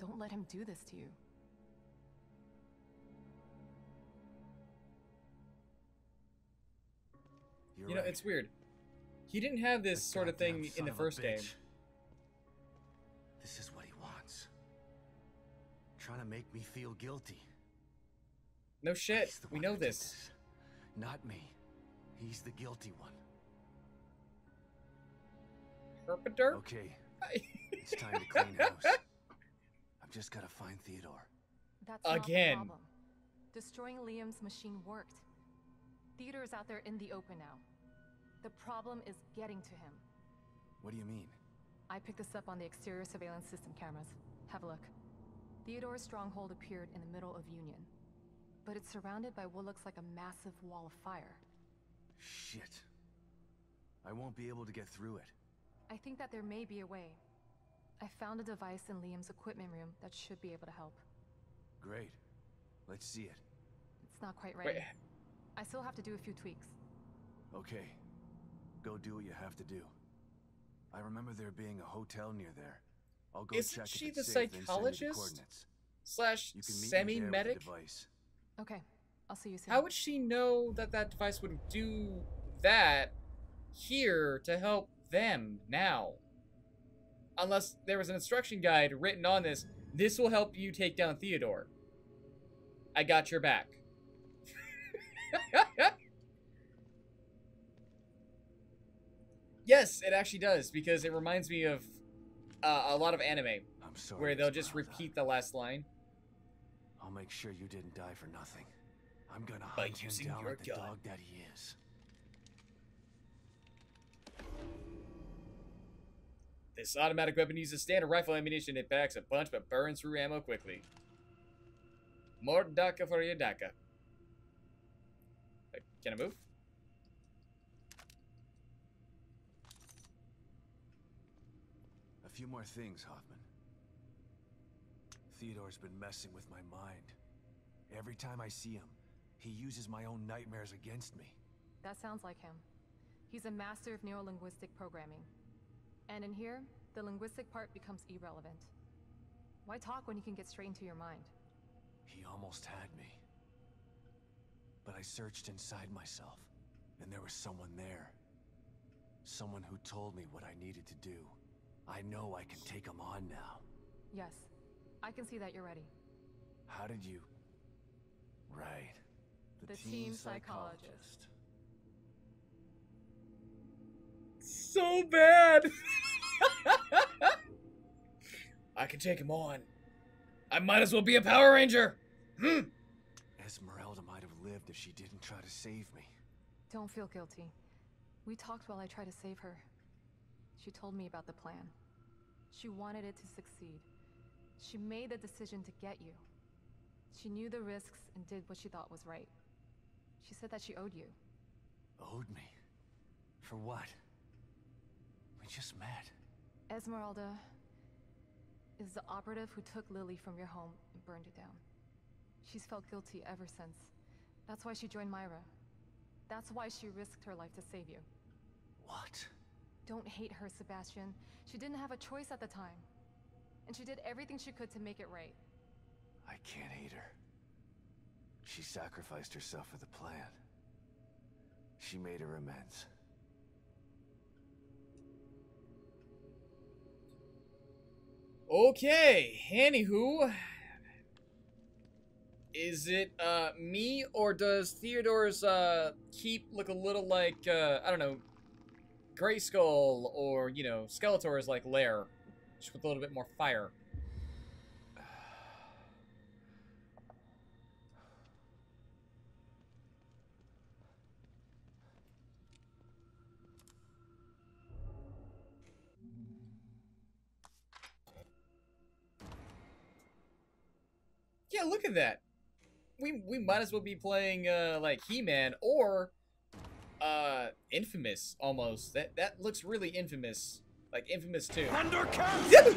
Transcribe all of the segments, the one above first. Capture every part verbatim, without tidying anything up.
Don't let him do this to you. You're You know, right. it's weird. He didn't have this That sort of goddamn thing son in the of a first game. bitch. This is what he wants. Trying to make me feel guilty. No shit. He's the We one know who did this. Not me. He's the guilty one. Herpader? Okay, it's time to clean house. I've just gotta find Theodore. That's Again. not the problem. Destroying Liam's machine worked. Theodore's out there in the open now. The problem is getting to him. What do you mean? I picked this up on the exterior surveillance system cameras. Have a look. Theodore's stronghold appeared in the middle of Union, but it's surrounded by what looks like a massive wall of fire. Shit. I won't be able to get through it. I think that there may be a way. I found a device in Liam's equipment room that should be able to help. Great. Let's see it. It's not quite ready. Wait. I still have to do a few tweaks. Okay. Go do what you have to do. I remember there being a hotel near there. I'll go Isn't check she if the it's safe, then send you the psychologist? coordinates. Slash You can meet me there with the semi-medic? device. Okay, I'll see you soon. How would she know that that device would do that here to help them now? Unless there was an instruction guide written on this. This will help you take down Theodore. I got your back. Yes, it actually does, because it reminds me of uh, a lot of anime I'm sorry. where they'll just Esmeralda. repeat the last line. I'll make sure you didn't die for nothing. I'm gonna By hunt him using down your like the gun. dog that he is. This automatic weapon uses standard rifle ammunition. It packs a punch but burns through ammo quickly. More DACA for your DACA. Uh, Can I move? A few more things, Hoffman. Theodore's been messing with my mind. Every time I see him, he uses my own nightmares against me. That sounds like him. He's a master of neurolinguistic programming. And in here, the linguistic part becomes irrelevant. Why talk when you can get straight into your mind? He almost had me. But I searched inside myself, and there was someone there. Someone who told me what I needed to do. I know I can take him on now. Yes, I can see that you're ready. How did you... Right. The team psychologist. So bad! I can take him on. I might as well be a Power Ranger! Hmm. Esmeralda might have lived if she didn't try to save me. Don't feel guilty. We talked while I tried to save her. She told me about the plan. She wanted it to succeed. She made the decision to get you. She knew the risks and did what she thought was right. She said that she owed you. Owed me? For what? We just met. Esmeralda is the operative who took Lily from your home and burned it down. She's felt guilty ever since. That's why she joined Myra. That's why she risked her life to save you. What? Don't hate her, Sebastian. She didn't have a choice at the time. And she did everything she could to make it right. I can't hate her. She sacrificed herself for the plan. She made her amends. Okay, anywho. Is it, uh, me, or does Theodore's, uh, keep look a little like, uh, I don't know, Grayskull, or, you know, Skeletor's, like, lair? Just with a little bit more fire. Yeah, look at that. We we might as well be playing uh like He-Man or uh Infamous almost. That that looks really Infamous. Like Infamous two. Thundercats!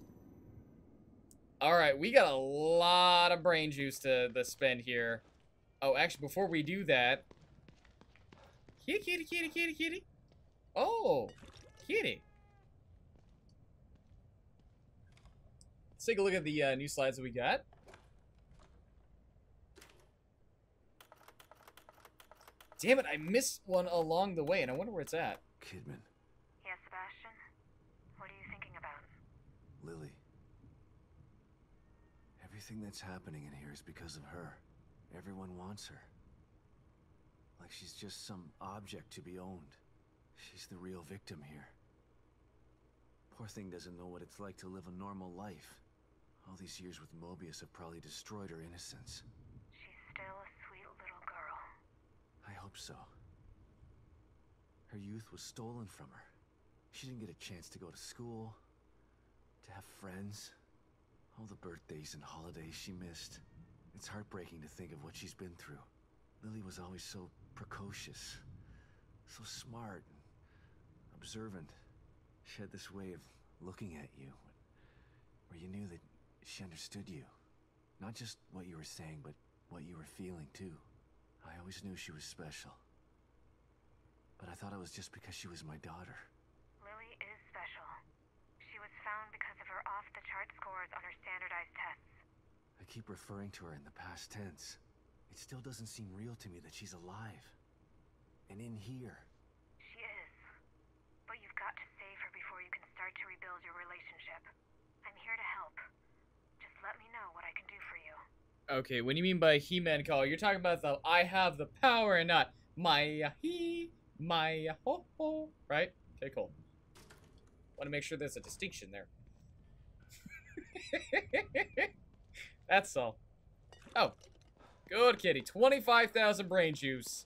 Alright, we got a lot of brain juice to, to spend here. Oh, actually, before we do that... Kitty, kitty, kitty, kitty, kitty. Oh, kitty. Let's take a look at the uh, new slides that we got. Damn it, I missed one along the way, and I wonder where it's at. Kidman. Yes, Sebastian? What are you thinking about? Lily. Everything that's happening in here is because of her. Everyone wants her. Like she's just some object to be owned. She's the real victim here. Poor thing doesn't know what it's like to live a normal life. All these years with Mobius have probably destroyed her innocence. She's still a sweet little girl. I hope so. Her youth was stolen from her. She didn't get a chance to go to school, to have friends. All the birthdays and holidays she missed. It's heartbreaking to think of what she's been through. Lily was always so precocious, so smart and observant. She had this way of looking at you, where you knew that she understood you. Not just what you were saying, but what you were feeling too. I always knew she was special. But I thought it was just because she was my daughter. Lily is special. She was found because of her off-the-chart scores on her standardized tests. I keep referring to her in the past tense. It still doesn't seem real to me that she's alive. And in here. She is. But you've got to save her before you can start to rebuild your relationship. I'm here to help. Just let me know what I can do for you. Okay, when you mean by He-Man call, you're talking about the I have the power and not my he, my ho ho, right? Okay, cool. Want to make sure there's a distinction there. That's all. Oh. Good kitty. twenty-five thousand brain juice.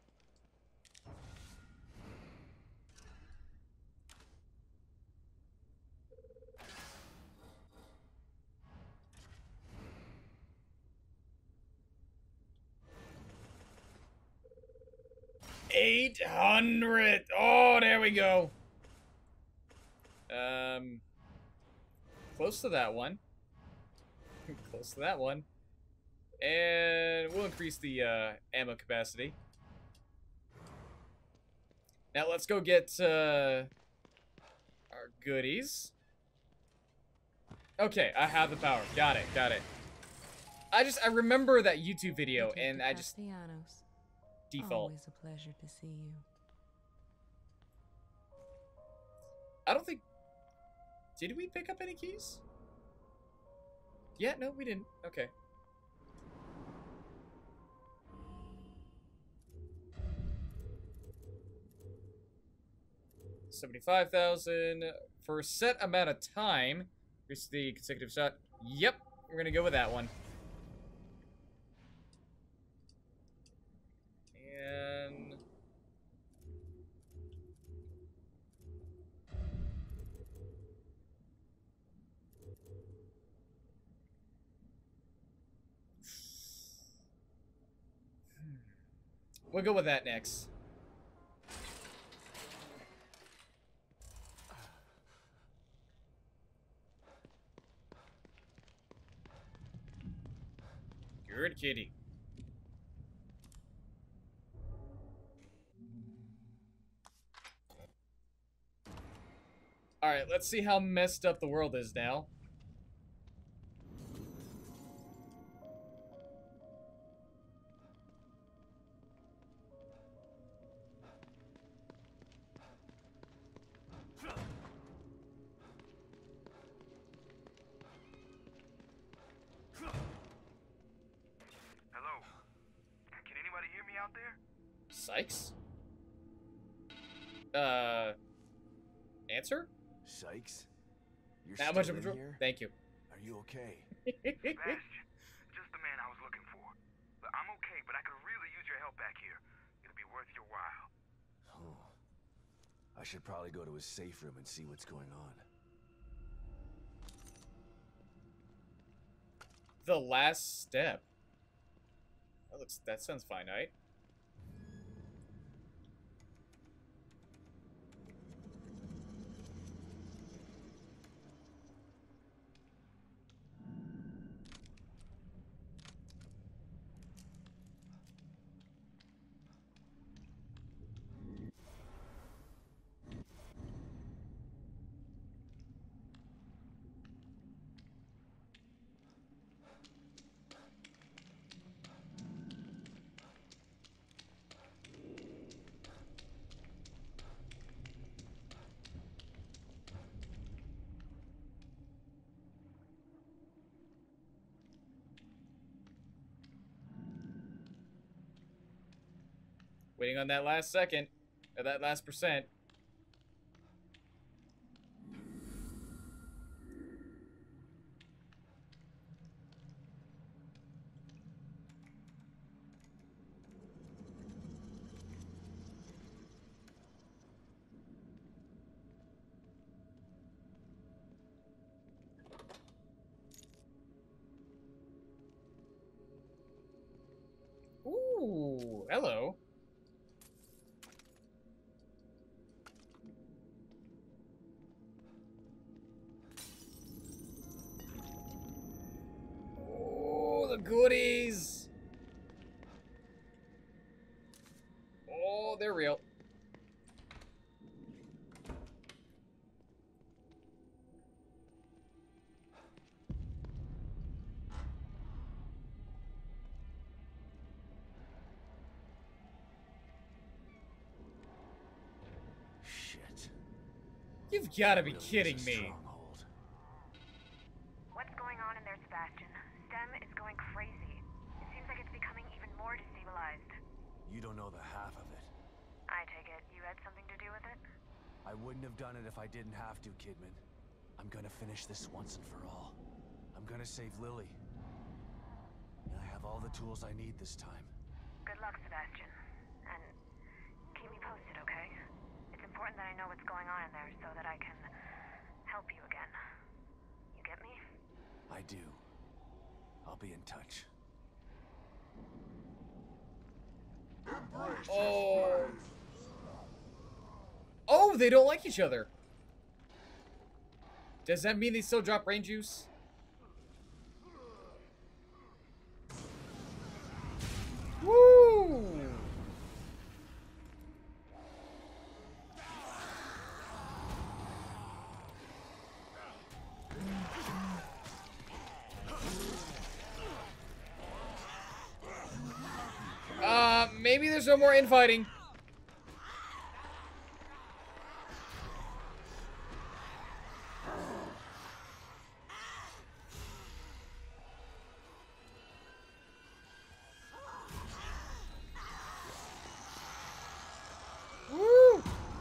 eight hundred. Oh, there we go. Um, close to that one. Close to that one. And we'll increase the uh, ammo capacity. Now let's go get uh, our goodies. Okay, I have the power. Got it, got it. I just, I remember that YouTube video and I just... Default. Always a pleasure to see you. I don't think... Did we pick up any keys? Yeah, no, we didn't. Okay. seventy-five thousand for a set amount of time. Here's the consecutive shot. Yep, we're gonna go with that one. And... we'll go with that next. Good kitty. Alright, let's see how messed up the world is now. Sykes? Uh, answer? Sykes? You're Not still much of a in dr- here? Thank you. Are you okay? Sebastian, just the man I was looking for. But I'm okay, but I could really use your help back here. It'll be worth your while. Oh. I should probably go to his safe room and see what's going on. The last step. That looks. That sounds finite. Waiting on that last second. Or that last percent. Ooh, hello. Oh, the goodies. Oh, they're real. Shit. You've got to be Really is a kidding me. stronghold. What's going on in there, Sebastian? STEM is going crazy. It seems like it's becoming even more destabilized. You don't know the half of it. I take it you had something to do with it? I wouldn't have done it if I didn't have to, Kidman. I'm gonna finish this once and for all. I'm gonna save Lily. And I have all the tools I need this time. Good luck, Sebastian. And keep me posted, okay? It's important that I know what's going on in there so that I can help you again. You get me? I do. I'll be in touch. Oh. Oh, they don't like each other. Does that mean they still drop brain juice? Woo! Uh, maybe there's no more infighting. Woo!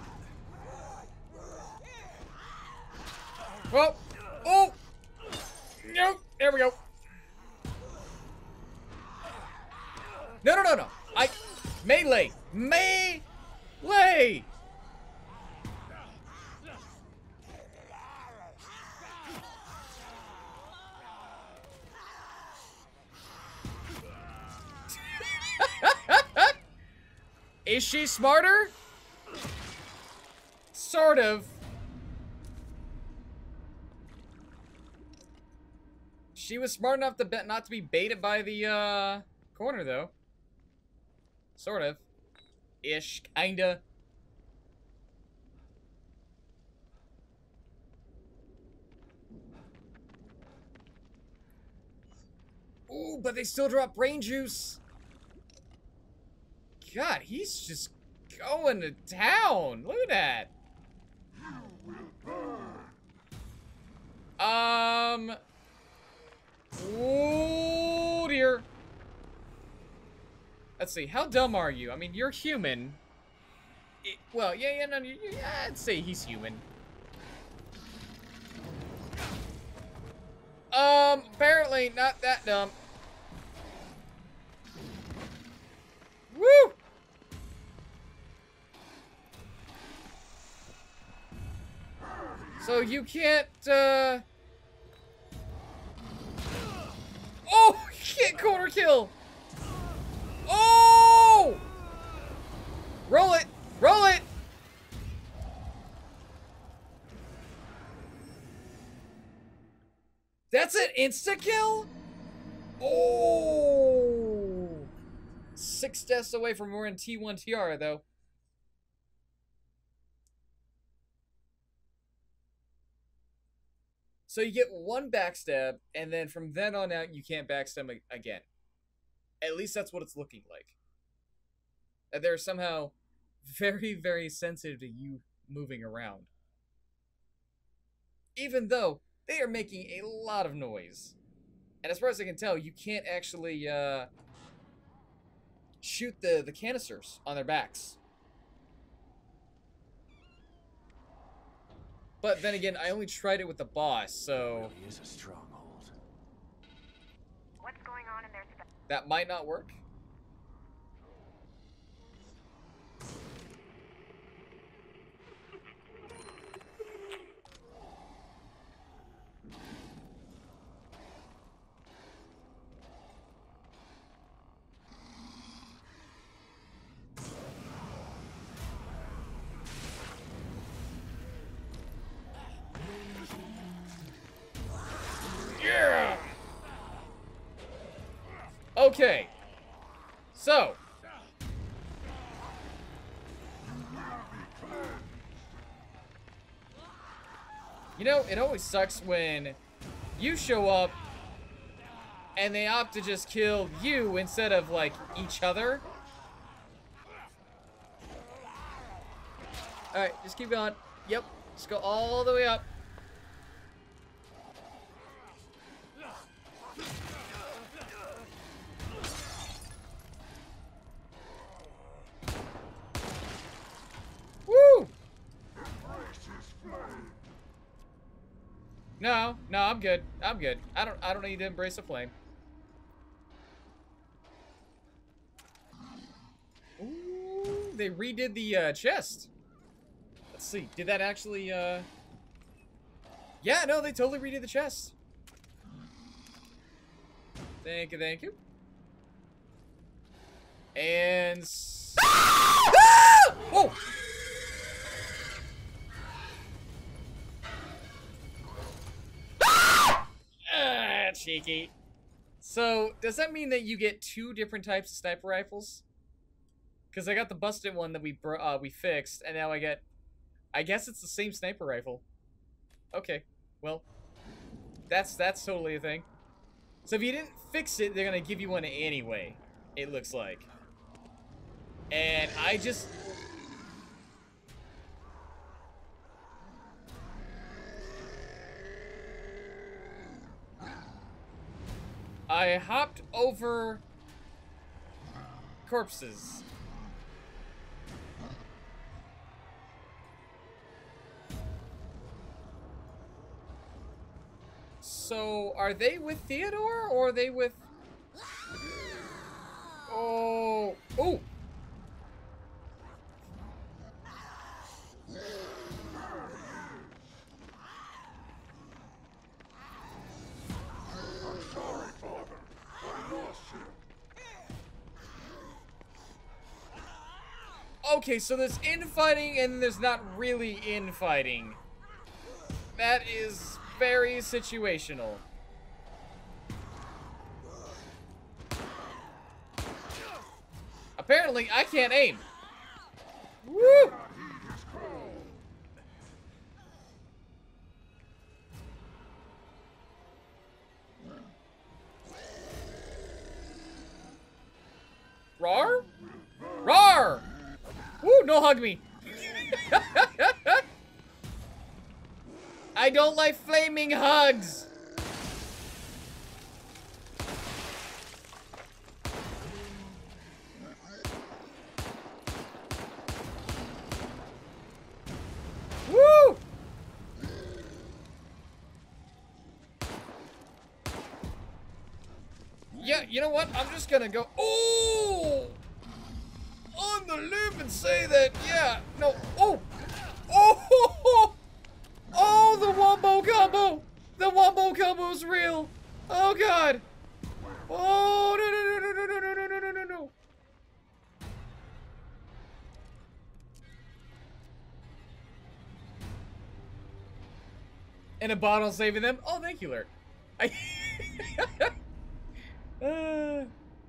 Well, oh! Nope, there we go. No, no, no, no. I... Melee! Melee! Is she smarter? Sort of. She was smart enough to bet not to be baited by the, uh, corner, though. Sort of. Ish. Kinda. Ooh, but they still drop brain juice. God, he's just going to town. Look at that. Um. Oh, dear. Let's see. How dumb are you? I mean, you're human. It, well, yeah, yeah, no, you, yeah, I'd say he's human. Um, apparently not that dumb. Woo! So you can't, uh... Oh! You can't corner kill! Oh! Roll it! Roll it! That's an insta-kill? Oh! Six deaths away from wearing T one Tiara, though. So you get one backstab, and then from then on out, you can't backstab again. At least that's what it's looking like. And they're somehow very, very sensitive to you moving around. Even though they are making a lot of noise. And as far as I can tell, you can't actually uh, shoot the, the canisters on their backs. But then again, I only tried it with the boss, so... Really is a stronghold. What's going on in there, Sebastian? That might not work. Yeah! Okay. So. You know, it always sucks when you show up and they opt to just kill you instead of, like, each other. Alright, just keep going. Yep, just go all the way up. Woo! No, no, I'm good. I'm good. I don't I don't need to embrace the flame. Ooh, they redid the uh, chest. Let's see. Did that actually uh Yeah, no, they totally redid the chest. Thank you, thank you. And s ah! Oh! Ah, cheeky. So, does that mean that you get two different types of sniper rifles? Because I got the busted one that we br uh, we fixed, and now I get... I guess it's the same sniper rifle. Okay, well, that's that's totally a thing. So if you didn't fix it, they're gonna give you one anyway, it looks like. And I just... I hopped over corpses. So, are they with Theodore, or are they with... Oh... Oh! Okay, so there's infighting and there's not really infighting. That is very situational. Apparently, I can't aim. Woo! Rar? Rar! Woo, no hug me. I don't like flaming hugs. Woo! Yeah, you know what? I'm just gonna go. Oh! On the limb and say that, yeah, no, oh, oh, oh, oh, oh, the wombo combo, the wombo combo is real, oh god, oh, no, no, no, no, no, no, no, no, no, no, no, and a bottle saving them, oh, thank you, Lurk, I, uh...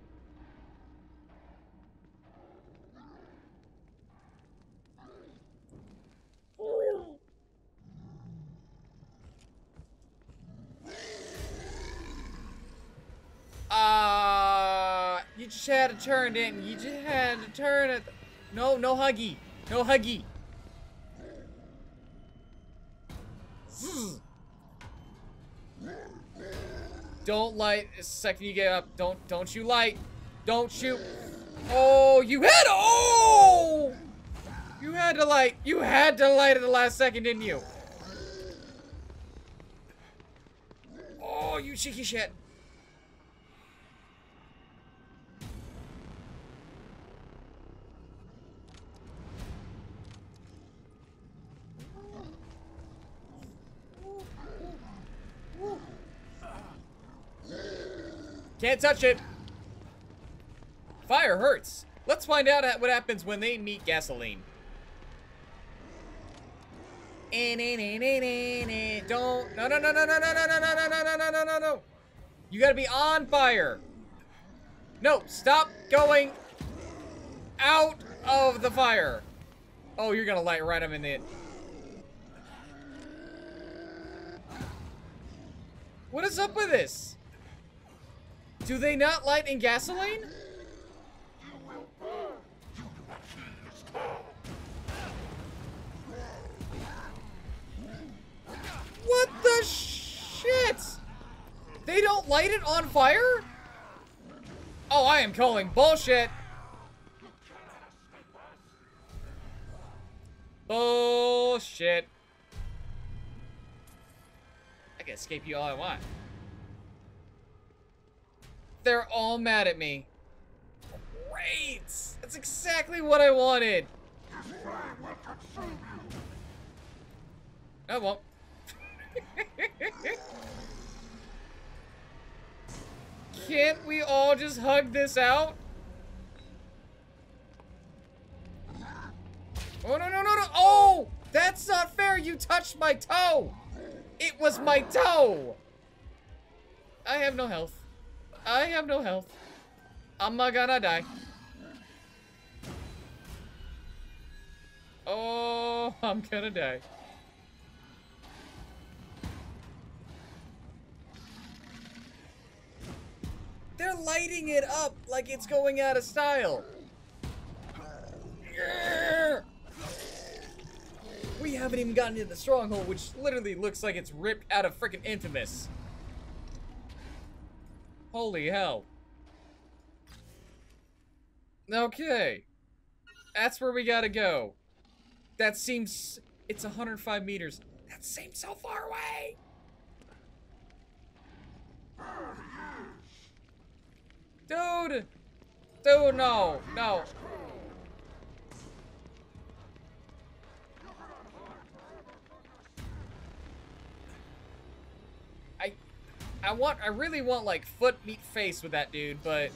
Uh, you just had to turn, didn't you? You just had to turn it. No, no huggy. No huggy. Don't light. The second you get up, don't don't you light. Don't shoot. Oh, you had to, oh! You had to light, you had to light at the last second, didn't you? Oh, you cheeky shit. Can't touch it. Fire hurts. Let's find out what happens when they meet gasoline. Don't. No, no, no, no, no, no, no, no, no, no, no, no, no, no, no. You gotta be on fire. No, stop going out of the fire. Oh, you're gonna light right up in it. What is up with this? Do they not light in gasoline? What the shit? They don't light it on fire? Oh, I am calling bullshit. Bullshit. I can escape you all I want. They're all mad at me. Great! That's exactly what I wanted. I won't. Can't we all just hug this out? Oh, no, no, no, no. Oh! That's not fair. You touched my toe. It was my toe. I have no health. I have no health. I'm not gonna die. Oh, I'm gonna die. They're lighting it up like it's going out of style. We haven't even gotten into the stronghold, which literally looks like it's ripped out of frickin' Infamous. Holy hell. Okay. That's where we gotta go. That seems... It's one hundred five meters. That seems so far away. Dude. Dude, no. No. I... I want... I really want, like, foot meet face with that dude, but...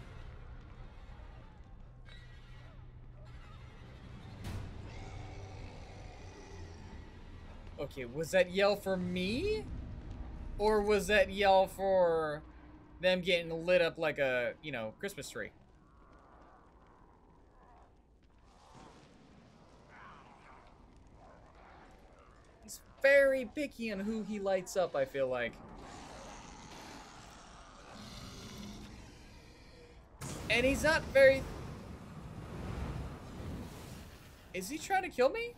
Okay, was that yell for me? Or was that yell for them getting lit up like a, you know, Christmas tree? He's very picky on who he lights up, I feel like. And he's not very... Is he trying to kill me?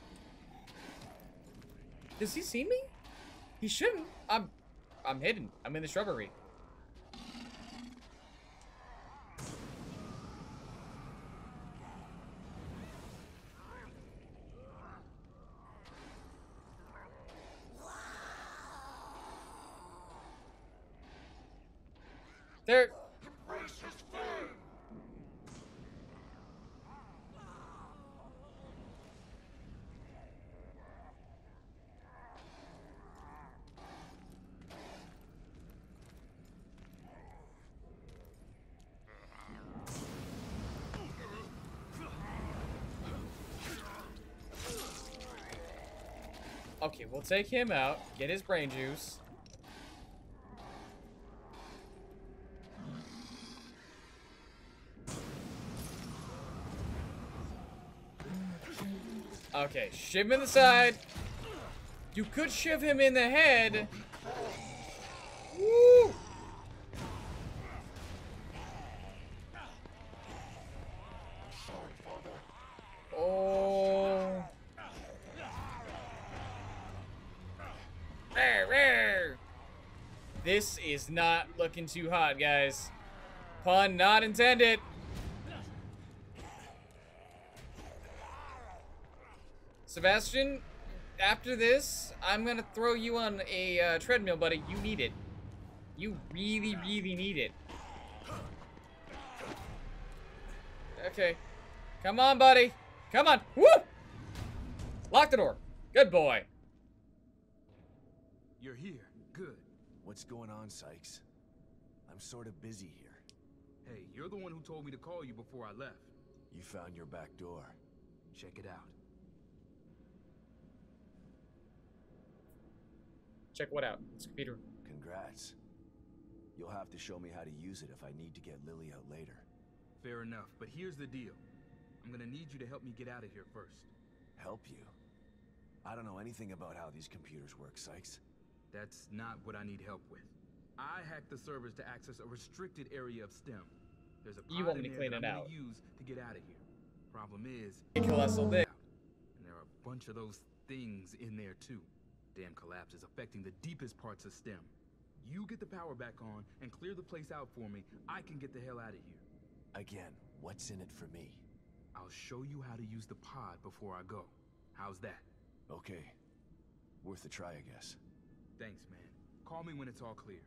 Does he see me? He shouldn't. I'm I'm hidden. I'm in the shrubbery. There. Okay, we'll take him out, get his brain juice. Okay, shiv him in the side. You could shiv him in the head. Woo! Oh. This is not looking too hot, guys. Pun not intended. Sebastian, after this, I'm gonna throw you on a uh, treadmill, buddy. You need it. You really, really need it. Okay. Come on, buddy. Come on. Woo! Lock the door. Good boy. You're here. Good. What's going on, Sykes? I'm sort of busy here. Hey, you're the one who told me to call you before I left. You found your back door. Check it out. Check what out? It's a computer. Congrats. You'll have to show me how to use it if I need to get Lily out later. Fair enough, but here's the deal. I'm gonna need you to help me get out of here first. Help you? I don't know anything about how these computers work, Sykes. That's not what I need help with. I hacked the servers to access a restricted area of STEM. There's a You pod want in me to there clean that it I'm out. gonna use to get out of here. Problem is, Colossal dick. and there are a bunch of those things in there too. Damn collapse is affecting the deepest parts of STEM. You get the power back on and clear the place out for me. I can get the hell out of here. Again, what's in it for me? I'll show you how to use the pod before I go. How's that? Okay. Worth a try, I guess. Thanks, man. Call me when it's all clear.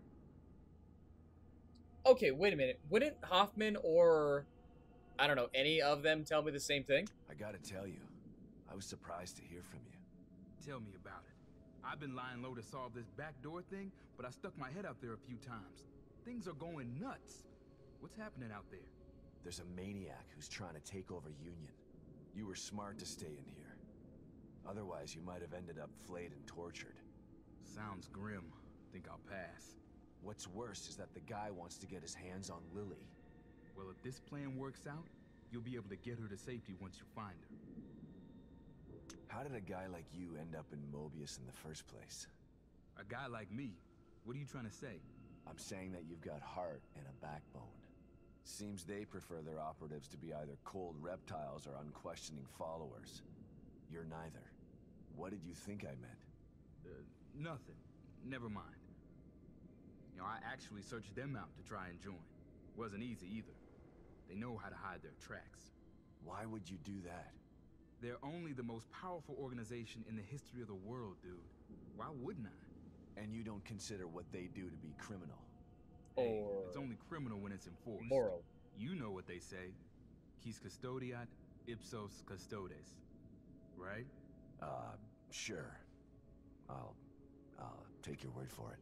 Okay, wait a minute. Wouldn't Hoffman or, I don't know, any of them tell me the same thing? I gotta tell you, I was surprised to hear from you. Tell me about it. I've been lying low to solve this backdoor thing, but I stuck my head out there a few times. Things are going nuts. What's happening out there? There's a maniac who's trying to take over Union. You were smart to stay in here. Otherwise, you might have ended up flayed and tortured. Sounds grim. Think I'll pass. What's worse is that the guy wants to get his hands on Lily. Well, if this plan works out, you'll be able to get her to safety once you find her. How did a guy like you end up in Mobius in the first place? A guy like me? What are you trying to say? I'm saying that you've got heart and a backbone. Seems they prefer their operatives to be either cold reptiles or unquestioning followers. You're neither. What did you think I meant? Uh, nothing. Never mind. You know, I actually searched them out to try and join. Wasn't easy either. They know how to hide their tracks. Why would you do that? They're only the most powerful organization in the history of the world, dude. Why wouldn't I? And you don't consider what they do to be criminal? Hey, Or it's only criminal when it's enforced. moral? You know what they say. Quis custodiat, ipsos custodes. Right? Uh, sure. I'll... I'll take your word for it.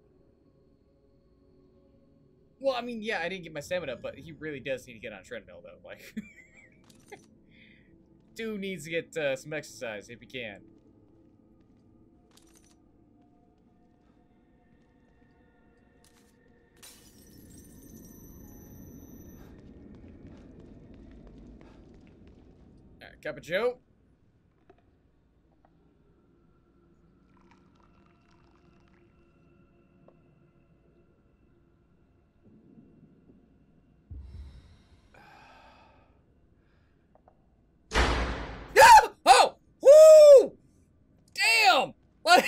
Well, I mean, yeah, I didn't get my stamina up, but he really does need to get on a treadmill, though. Like, dude needs to get uh, some exercise if he can. All right, cup of Joe. Oh! Woo! Damn! Like,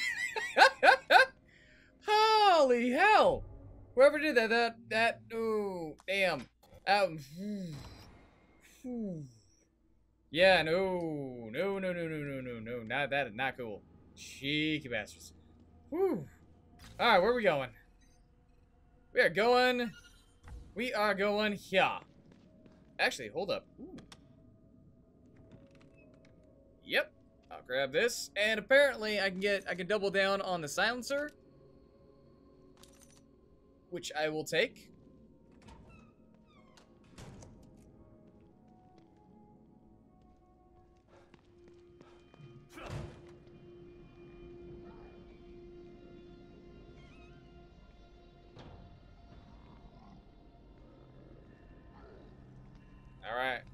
holy hell! Whoever did that, that, that, oh, damn. Um, yeah, no, no, no, no, no, no, no, no, not, that is not cool. Cheeky bastards. Whew. Alright, where are we going? We are going, we are going here. Actually, hold up. Ooh. Yep, I'll grab this, and apparently I can get, I can double down on the silencer, which I will take.